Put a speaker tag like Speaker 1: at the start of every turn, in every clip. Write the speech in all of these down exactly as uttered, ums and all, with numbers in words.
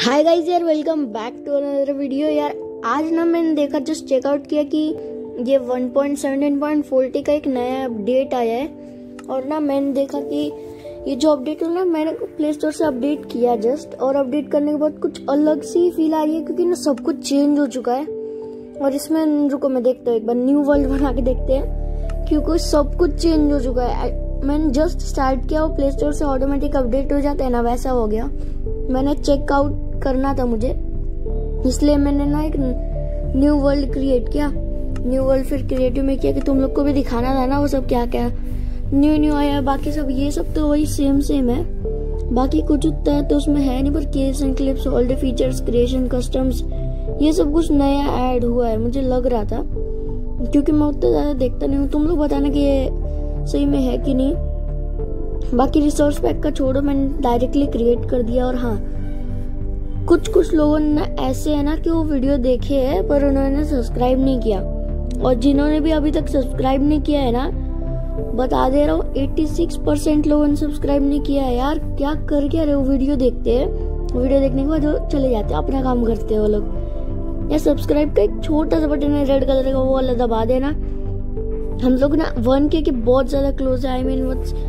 Speaker 1: हाय guys यार, welcome back to another video. यार आज ना मैंने देखा, जस्ट चेकआउट किया कि ये one point seventeen point forty का एक नया अपडेट आया है। और ना मैंने देखा कि ये जो अपडेट है ना, मैंने प्ले स्टोर से अपडेट किया जस्ट, और अपडेट करने के बाद कुछ अलग सी फील आ रही है, क्योंकि ना सब कुछ चेंज हो चुका है। और इसमें रुको मैं देखता हूँ, एक बार न्यू वर्ल्ड बना के देखते हैं, क्योंकि सब कुछ चेंज हो चुका है। मैंने जस्ट स्टार्ट किया, वो प्ले स्टोर से ऑटोमेटिक अपडेट हो जाता है ना, वैसा हो गया। मैंने चेकआउट करना था मुझे, इसलिए मैंने ना एक न्यू वर्ल्ड क्रिएट किया। न्यू वर्ल्ड फिर क्रिएटिव में किया कि तुम लोग को भी दिखाना था ना वो सब क्या क्या न्यू न्यू आया। बाकी सब ये सब तो वही सेम सेम है, बाकी कुछ उतना तो उसमें है नहीं, पर caves and cliffs, all the features, creation, customs, ये सब कुछ नया ऐड हुआ है। मुझे लग रहा था, क्योंकि मैं उतना ज्यादा देखता नहीं हूँ। तुम लोग बताना कि ये सही में है कि नहीं। बाकी रिसोर्स पैक का छोड़ो, मैंने डायरेक्टली क्रिएट कर दिया। और हाँ, कुछ कुछ लोगों ने ऐसे है ना कि वो वीडियो देखे है पर उन्होंने सब्सक्राइब नहीं किया, और जिन्होंने भी अभी तक सब्सक्राइब नहीं किया है ना, बता दे रहा हूँ छियासी परसेंट लोगों ने सब्सक्राइब नहीं किया है। यार क्या कर क्या रहे हो, वीडियो देखते हैं, वीडियो देखने के बाद वो चले जाते हैं, अपना काम करते हैं वो लोग। या सब्सक्राइब का एक छोटा सा बटन है रेड कलर का, वो वाला दबा देना। हम लोग ना वन के के बहुत ज्यादा क्लोज है। I mean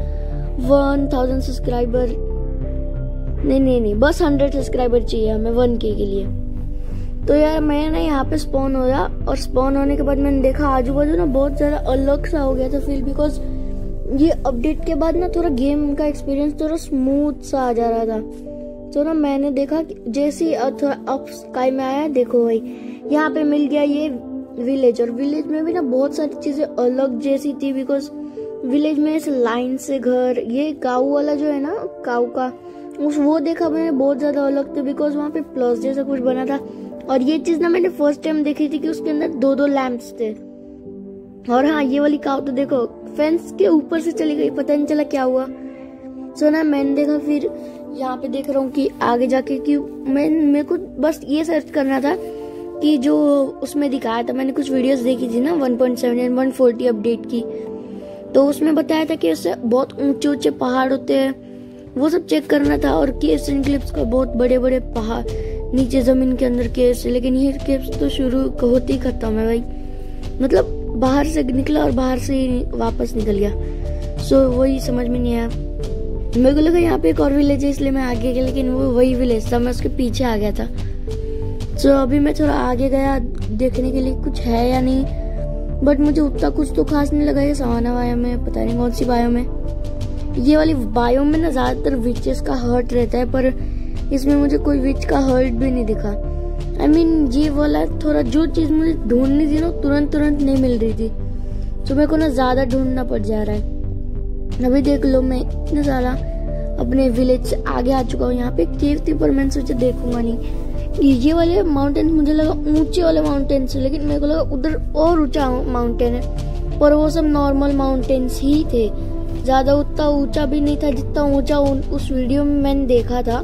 Speaker 1: one thousand subscriber नहीं नहीं नहीं बस हंड्रेड सब्सक्राइबर चाहिए हमें वन के के लिए। तो यार मैं ना यहाँ पे स्पॉन हो गया, और स्पॉन होने के बाद मैंने देखा आजू बाजू ना बहुत ज्यादा अलग सा हो गया था फील, बिकॉज ये अपडेट के बाद ना थोड़ा गेम का एक्सपीरियंस थोड़ा स्मूथ सा आ जा रहा था। तो ना मैंने देखा जैसे थोड़ा अप स्काई में आया, देखो भाई यहाँ पे मिल गया ये विलेज। और विलेज में भी ना बहुत सारी चीजें अलग जैसी थी, बिकॉज विलेज में ऐसे लाइन से घर, ये काऊ वाला जो है ना, काऊ का उस वो देखा मैंने बहुत ज्यादा अलग थे, बिकॉज वहाँ पे प्लस जैसा कुछ बना था। और ये चीज ना मैंने फर्स्ट टाइम देखी थी कि उसके अंदर दो दो लैंप्स थे। और हाँ, ये वाली काऊ तो देखो फेंस के ऊपर से चली गई, पता नहीं चला क्या हुआ। सो ना मैंने देखा, फिर यहाँ पे देख रहा हूँ कि आगे जाके कि मैं मेरे को बस ये सर्च करना था कि जो उसमें दिखाया था, मैंने कुछ वीडियोस देखी थी ना one point seven one forty update की, तो उसमें बताया था कि उससे बहुत ऊंचे ऊंचे पहाड़ होते हैं, वो सब चेक करना था। और केव्स एंड क्लिप्स का बहुत बड़े बड़े पहाड़ नीचे जमीन के अंदर केव्स, लेकिन ये केव्स तो शुरू होते ही खत्म है भाई, मतलब बाहर से निकला और बाहर से ही वापस निकल गया। सो वही समझ में नहीं आया। मेरे को लगा यहाँ पे एक और विलेज है, इसलिए मैं आगे गया, लेकिन वो वही विलेज था, मैं उसके पीछे आ गया था। सो अभी मैं थोड़ा आगे गया देखने के लिए कुछ है या नहीं, बट मुझे उतना कुछ तो खास नहीं लगा। ये सवाना बायोम में, पता नहीं कौन सी बायोम है। ये वाली बायोम में ना ज्यादातर विचेस का हर्ट रहता है, पर इसमें मुझे कोई विच का हर्ट भी नहीं दिखा। आई I मीन mean, ये वाला थोड़ा जो चीज मुझे ढूंढनी थी ना, तुरंत तुरंत नहीं मिल रही थी, तो मेरे को ना ज्यादा ढूंढना पड़ जा रहा है। अभी देख लो, मैं इतना ज्यादा अपने विलेज से आगे आ चुका हूँ। यहाँ पे केव थी, पर मैंने सोचा देखूंगा नहीं। ये वाले माउंटेन मुझे लगा ऊंचे वाले माउंटेन्स, लेकिन मेरे को लगा उधर और ऊंचा माउंटेन है, पर वो सब नॉर्मल माउंटेन्स ही थे, ज्यादा उतना ऊंचा भी नहीं था जितना ऊंचा उस वीडियो में मैंने देखा था।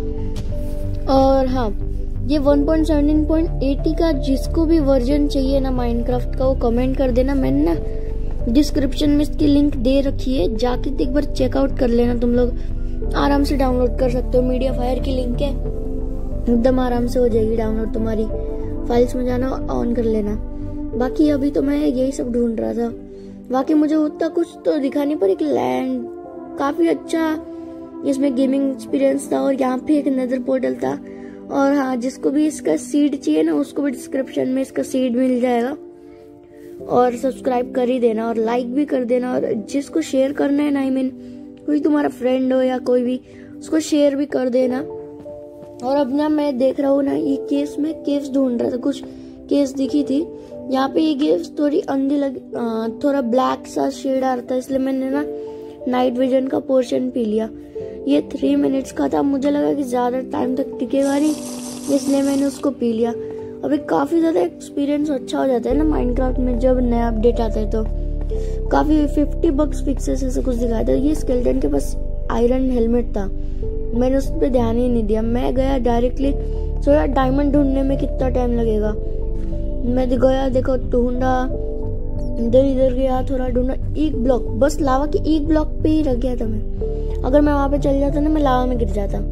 Speaker 1: और हाँ, ये one point seventeen point eighty का जिसको भी वर्जन चाहिए ना माइनक्राफ्ट का, वो कमेंट कर देना। मैंने ना डिस्क्रिप्शन में इसकी लिंक दे रखी है, जाके एक बार चेकआउट कर लेना। तुम लोग आराम से डाउनलोड कर सकते हो, मीडिया फायर की लिंक है, एकदम आराम से हो जाएगी डाउनलोड तुम्हारी। फाइल्स में जाना, ऑन कर लेना। बाकी अभी तो मैं यही सब ढूंढ रहा था, बाकी मुझे उतना कुछ तो दिखा नहीं, पर एक लैंड काफी अच्छा इसमें गेमिंग एक्सपीरियंस था, और यहाँ पे एक नेदर पोर्टल था। और हाँ, जिसको भी इसका सीड चाहिए ना, उसको भी डिस्क्रिप्शन में इसका सीड मिल जाएगा। और सब्सक्राइब कर ही देना, और लाइक भी कर देना, और जिसको शेयर करना है ना, आई मीन कोई तुम्हारा फ्रेंड हो या कोई भी, उसको शेयर भी कर देना। और अब ना मैं देख रहा हूँ ना, ये केव्स में केव्स ढूंढ रहा था, कुछ केव्स दिखी थी यहाँ पे। ये केव्स थोड़ी अंधी लगी, थोड़ा ब्लैक सा शेड आ रहा था, इसलिए मैंने ना नाइट विजन का पोर्शन पी लिया। ये थ्री मिनट्स का था, मुझे लगा कि ज्यादा टाइम तक टिकेगा नहीं, इसलिए मैंने उसको पी लिया। अभी काफी ज्यादा एक्सपीरियंस अच्छा हो जाता है ना माइनक्राफ्ट में, जब नया अपडेट आता है तो काफी फिफ्टी बग्स फिक्सेस ऐसे कुछ दिखाया था। ये स्केलेटन के पास आयरन हेलमेट था, मैंने उस पर ध्यान ही नहीं दिया, मैं गया डायरेक्टली। सो यार डायमंड ढूंढने में कितना टाइम लगेगा, मैं गया, देखो ढूंढा, इधर इधर गया, थोड़ा ढूंढा, एक ब्लॉक, बस लावा के एक ब्लॉक पे ही रख गया था मैं। अगर मैं वहां पे चल जाता ना, मैं लावा में गिर जाता,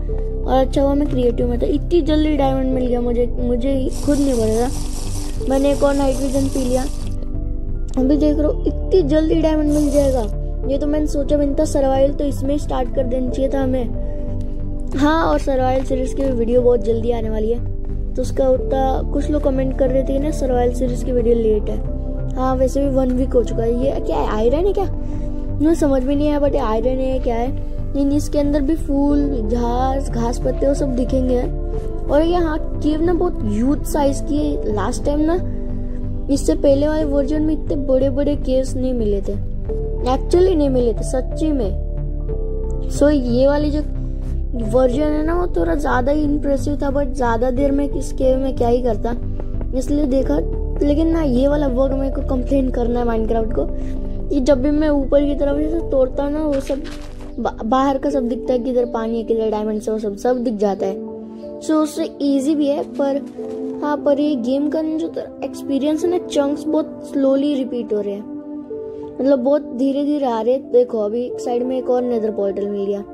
Speaker 1: और अच्छा हुआ मैं क्रिएटिव में था, इतनी जल्दी डायमंड मिल गया मुझे मुझे खुद नहीं पता था। मैंने एक और नाइट विजन पी लिया, अभी देख रहा हूँ इतनी जल्दी डायमंड मिल जाएगा। ये तो मैंने सोचा बनता सर्वाइवल तो इसमें स्टार्ट कर देना चाहिए था हमें। हाँ, और सर्वाइवल सीरीज की वीडियो बहुत जल्दी आने वाली है, तो उसका उतना कुछ लोग कमेंट कर रहे थे ना सर्वाइवल सीरीज की वीडियो लेट है। हाँ, वैसे भी वन वीक हो चुका है। ये क्या है, आयरन है क्या? मुझे समझ में नहीं आया, बट आयरन है क्या है। इन इसके अंदर भी फूल घास घास पत्ते वो सब दिखेंगे। और यहाँ केव ना बहुत ह्यूज साइज की है। लास्ट टाइम ना इससे पहले वाले वर्जन में इतने बड़े बड़े केव्स नहीं मिले थे, एक्चुअली नहीं मिले थे सच्ची में। सो ये वाली जो वर्जन है ना वो थोड़ा ज्यादा ही इंप्रेसिव था, बट ज्यादा देर में इस केव में क्या ही करता, इसलिए देखा। लेकिन ना ये वाला वर्ड मेरे को कंप्लेन करना है माइनक्राफ्ट को कि जब भी मैं ऊपर की तरफ से तोड़ता ना वो सब बा, बाहर का सब दिखता है, किधर पानी है किधर डायमंड है वो सब सब दिख जाता है। सो उससे इजी भी है, पर हाँ पर ये गेम का जो एक्सपीरियंस है ना, चंक्स बहुत स्लोली रिपीट हो रहे हैं, मतलब बहुत धीरे धीरे आ रहे हैं। देखो अभी एक साइड में एक और नेदर पोर्टल मिल गया।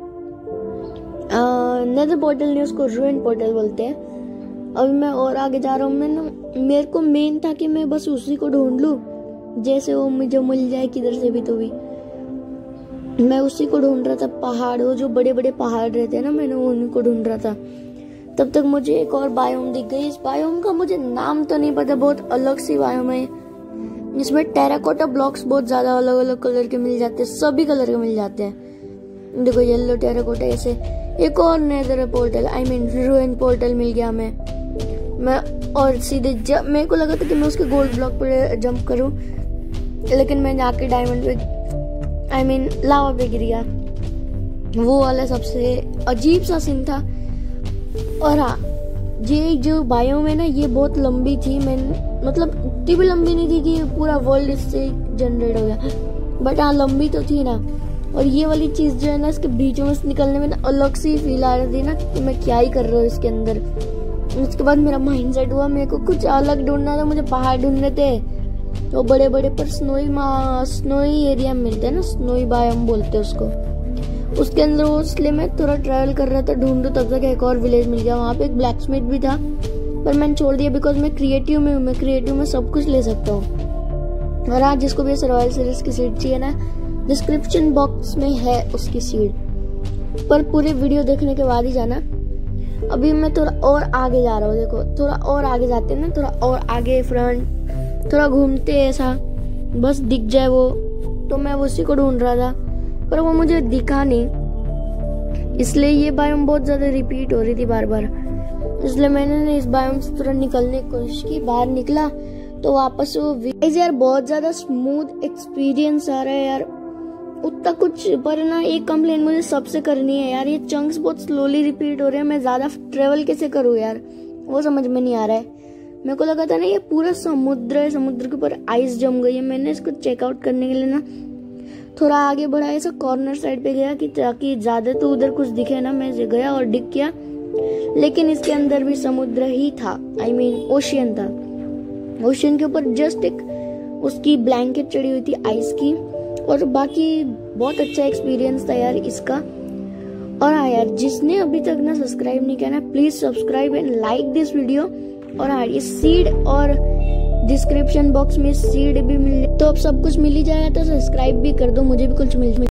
Speaker 1: नेदर पोर्टल नहीं, उसको रूइन पोर्टल बोलते हैं। अभी मैं और आगे जा रहा हूँ। मैं ना मेरे को मेन था कि मैं बस उसी को ढूंढ लूँ, जैसे वो मुझे मिल जाए किधर से भी तो भी। मैं उसी को ढूंढ रहा था, पहाड़ वो जो बड़े बड़े पहाड़ रहते हैं ना, मैंने उन्हीं को ढूंढ रहा था। तब तक मुझे एक और बायोम दिख गई। इस बायोम का मुझे नाम तो नहीं पता, बहुत अलग सी बायोम है। इसमें टेराकोटा ब्लॉक्स बहुत ज्यादा अलग अलग कलर के मिल जाते हैं, सभी कलर के मिल जाते हैं। देखो येलो टेराकोटा ऐसे। एक और nether portal I mean ruin portal मिल गया हमें। मैं और सीधे जब मेरे को लगा था कि मैं उसके गोल्ड ब्लॉक पर जंप करूं, लेकिन मैं जाके डायमंड पे आई मीन लावा पे गिर गया। वो वाला सबसे अजीब सा सीन था। और हाँ, ये जो बायोम है ना ये बहुत लंबी थी। मैं मतलब इतनी भी लंबी नहीं थी कि पूरा वर्ल्ड इससे जनरेट हो गया, बट हाँ लंबी तो थी ना। और ये वाली चीज जो है ना इसके बीचों में से निकलने में ना अलग सी फील आ रही थी ना कि मैं क्या ही कर रहा हूँ इसके अंदर। उसके बाद मेरा माइंड सेट हुआ, मेरे को कुछ अलग ढूंढना था। मुझे पहाड़ ढूंढने थे तो बड़े बड़े, पर स्नोई स्नोई एरिया में मिलते हैं ना, स्नोई बायोम बोलते हैं उसको। उसके अंदर वो, इसलिए मैं थोड़ा ट्रैवल कर रहा था ढूंढूं, तब तक एक और विलेज मिल गया। वहाँ पे एक ब्लैक स्मिथ भी था, पर मैंने छोड़ दिया बिकॉज मैं क्रिएटिव में हूँ। मैं क्रिएटिव में सब कुछ ले सकता हूँ। और आज जिसको भी सर्वाइवल सीरीज की सीड चाहिए ना, डिस्क्रिप्शन बॉक्स में है उसकी सीड, पर पूरे वीडियो देखने के बाद ही जाना। अभी मैं थोड़ा और आगे जा रहा हूँ। देखो थोड़ा और आगे जाते हैं ना, थोड़ा और आगे फ्रंट थोड़ा घूमते ऐसा बस दिख जाए वो, तो मैं उसी को ढूंढ रहा था पर वो मुझे दिखा नहीं, इसलिए ये बायोम बहुत ज्यादा रिपीट हो रही थी बार बार। इसलिए मैंने ना इस बायोम से थोड़ा निकलने की कोशिश की। बाहर निकला तो वापस वो यार बहुत ज्यादा स्मूथ एक्सपीरियंस आ रहा है यार, उतना कुछ। पर ना एक कंप्लेन मुझे सबसे करनी है यार, ये चंक्स बहुत स्लोली रिपीट हो रहे हैं। मैं ज्यादा ट्रेवल कैसे करूँ यार, वो समझ में नहीं आ रहा है। मेरे को लगा था ना ये पूरा समुद्र है, समुद्र के ऊपर आइस जम गई है। मैंने इसको चेकआउट करने के लिए ना थोड़ा आगे बढ़ा, ऐसा कॉर्नर साइड पे गया कि ताकि ज्यादा तो उधर कुछ दिखे ना। मैं गया और डिग किया, लेकिन इसके अंदर भी समुद्र ही था, आई मीन ओशियन था। ओशियन के ऊपर जस्ट एक उसकी ब्लैंकेट चढ़ी हुई थी आइस की, और बाकी बहुत अच्छा एक्सपीरियंस था यार इसका। और हाँ यार, जिसने अभी तक ना सब्सक्राइब नहीं किया ना, please subscribe and like this video. और हाँ, ये सीड और डिस्क्रिप्शन बॉक्स में सीड भी मिल, तो अब सब कुछ मिल ही जाएगा, तो सब्सक्राइब भी कर दो, मुझे भी कुछ मिल